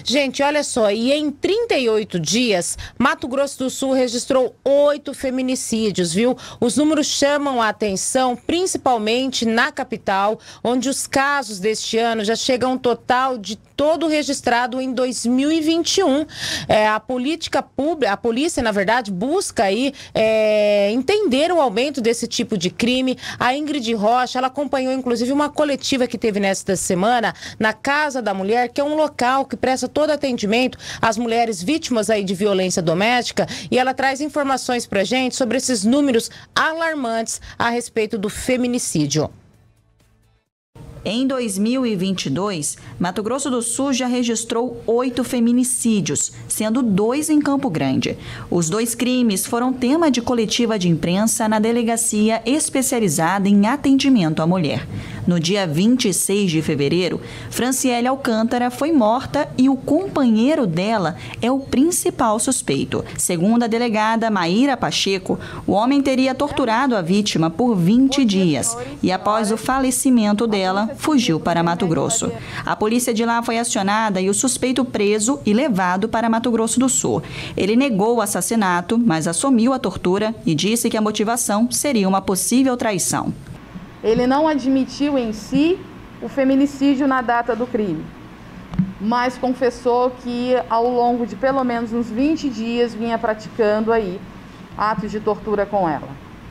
Gente, olha só, e em 38 dias, Mato Grosso do Sul registrou 8 feminicídios, viu? Os números chamam a atenção, principalmente na capital, onde os casos deste ano já chegam a um total de todo registrado em 2021. A polícia, na verdade, busca aí entender o aumento desse tipo de crime. A Ingrid Rocha, ela acompanhou inclusive uma coletiva que teve nesta semana na Casa da Mulher, que é um local que presta todo atendimento às mulheres vítimas aí de violência doméstica, e ela traz informações pra gente sobre esses números alarmantes a respeito do feminicídio. Em 2022, Mato Grosso do Sul já registrou 8 feminicídios, sendo 2 em Campo Grande. Os 2 crimes foram tema de coletiva de imprensa na delegacia especializada em atendimento à mulher. No dia 26 de fevereiro, Franciele Alcântara foi morta e o companheiro dela é o principal suspeito. Segundo a delegada Maíra Pacheco, o homem teria torturado a vítima por 20 dias e, após o falecimento dela, fugiu para Mato Grosso. A polícia de lá foi acionada e o suspeito preso e levado para Mato Grosso do Sul. Ele negou o assassinato, mas assumiu a tortura e disse que a motivação seria uma possível traição. Ele não admitiu em si o feminicídio na data do crime, mas confessou que ao longo de pelo menos uns 20 dias vinha praticando aí atos de tortura com ela.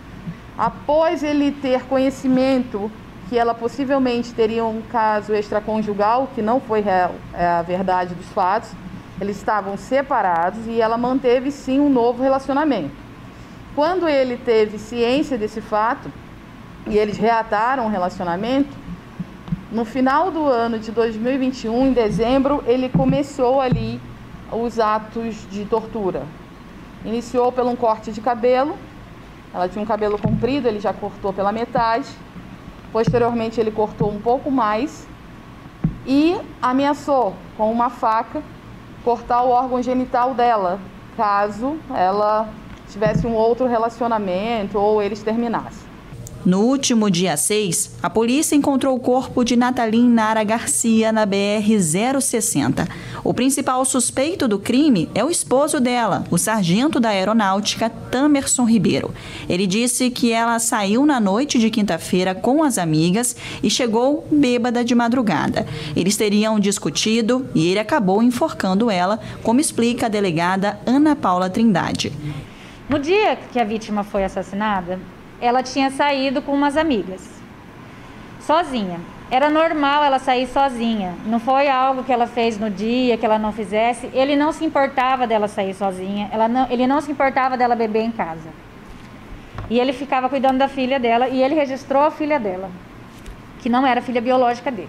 Após ele ter conhecimento que ela possivelmente teria um caso extraconjugal, que não foi a verdade dos fatos, eles estavam separados e ela manteve sim um novo relacionamento. Quando ele teve ciência desse fato e eles reataram o relacionamento, no final do ano de 2021, em dezembro, ele começou ali os atos de tortura. Iniciou por um corte de cabelo, ela tinha um cabelo comprido, ele já cortou pela metade. Posteriormente, ele cortou um pouco mais e ameaçou com uma faca cortar o órgão genital dela, caso ela tivesse um outro relacionamento ou eles terminassem. No último dia 6, a polícia encontrou o corpo de Nathalie Nara Garcia na BR-060. O principal suspeito do crime é o esposo dela, o sargento da aeronáutica Tamerson Ribeiro. Ele disse que ela saiu na noite de quinta-feira com as amigas e chegou bêbada de madrugada. Eles teriam discutido e ele acabou enforcando ela, como explica a delegada Ana Paula Trindade. No dia que a vítima foi assassinada, ela tinha saído com umas amigas, sozinha. Era normal ela sair sozinha, não foi algo que ela fez no dia, que ela não fizesse. Ele não se importava dela sair sozinha, ele não se importava dela beber em casa. E ele ficava cuidando da filha dela e ele registrou a filha dela, que não era filha biológica dele.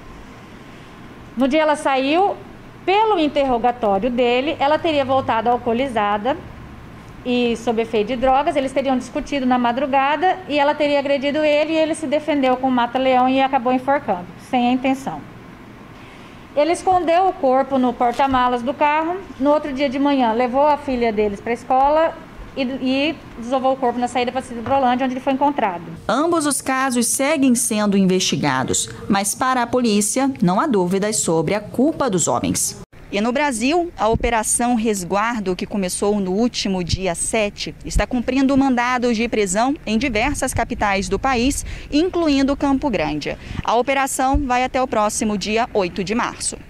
No dia ela saiu, pelo interrogatório dele, ela teria voltado alcoolizada e sob efeito de drogas. Eles teriam discutido na madrugada e ela teria agredido ele e ele se defendeu com mata-leão e acabou enforcando, sem a intenção. Ele escondeu o corpo no porta-malas do carro. No outro dia de manhã, levou a filha deles para a escola e desovou o corpo na saída para Cidrolândia, onde ele foi encontrado. Ambos os casos seguem sendo investigados, mas para a polícia não há dúvidas sobre a culpa dos homens. E no Brasil, a Operação Resguardo, que começou no último dia 7, está cumprindo mandados de prisão em diversas capitais do país, incluindo Campo Grande. A operação vai até o próximo dia 8 de março.